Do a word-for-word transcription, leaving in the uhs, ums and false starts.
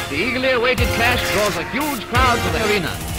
The eagerly awaited clash draws a huge crowd to the arena.